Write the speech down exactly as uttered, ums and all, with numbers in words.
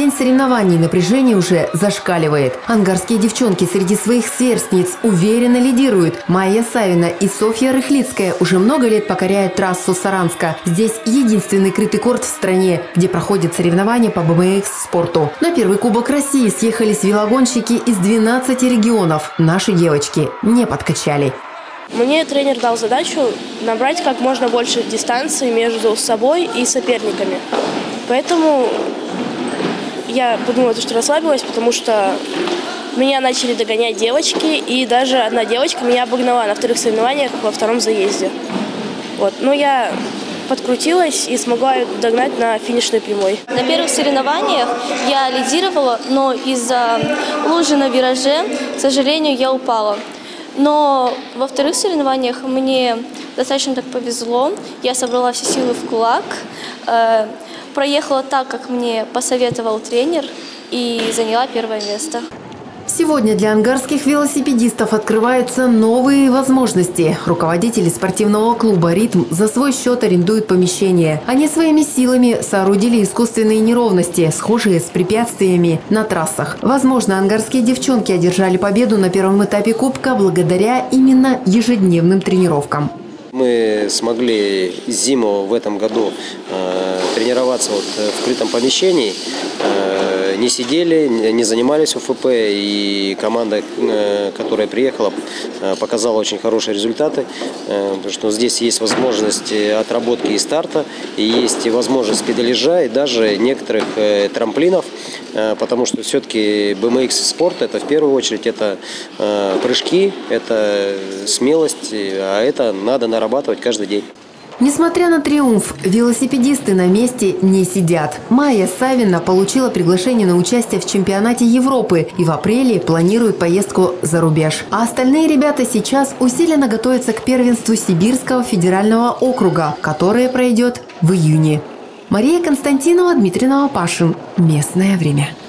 день соревнований напряжение уже зашкаливает. Ангарские девчонки среди своих сверстниц уверенно лидируют. Майя Савина и Софья Рыхлицкая уже много лет покоряют трассу Саранска. Здесь единственный крытый корт в стране, где проходят соревнования по бэ эм икс-спорту. На первый Кубок России съехались велогонщики из двенадцати регионов. Наши девочки не подкачали. Мне тренер дал задачу набрать как можно больше дистанции между собой и соперниками. Поэтому я подумала, что расслабилась, потому что меня начали догонять девочки, и даже одна девочка меня обогнала на вторых соревнованиях во втором заезде. Вот. Но я подкрутилась и смогла догнать на финишной прямой. На первых соревнованиях я лидировала, но из-за лужи на вираже, к сожалению, я упала. Но во вторых соревнованиях мне достаточно так повезло. Я собрала все силы в кулак, э, проехала так, как мне посоветовал тренер, и заняла первое место. Сегодня для ангарских велосипедистов открываются новые возможности. Руководители спортивного клуба «Ритм» за свой счет арендуют помещение. Они своими силами соорудили искусственные неровности, схожие с препятствиями на трассах. Возможно, ангарские девчонки одержали победу на первом этапе Кубка благодаря именно ежедневным тренировкам. Мы смогли зиму в этом году э, тренироваться вот в крытом помещении, э, не сидели, не занимались УФП, и команда, э, которая приехала, э, показала очень хорошие результаты, э, потому что здесь есть возможность отработки и старта, и есть возможность педалежа и даже некоторых э, трамплинов, э, потому что все-таки бэ эм икс-спорт это в первую очередь это э, прыжки, это смелость, а это надо нарабатывать. Нарабатывать каждый день. Несмотря на триумф, велосипедисты на месте не сидят. Майя Савина получила приглашение на участие в чемпионате Европы и в апреле планирует поездку за рубеж. А остальные ребята сейчас усиленно готовятся к первенству Сибирского федерального округа, которое пройдет в июне. Мария Константинова, Дмитрий Новопашин. Местное время.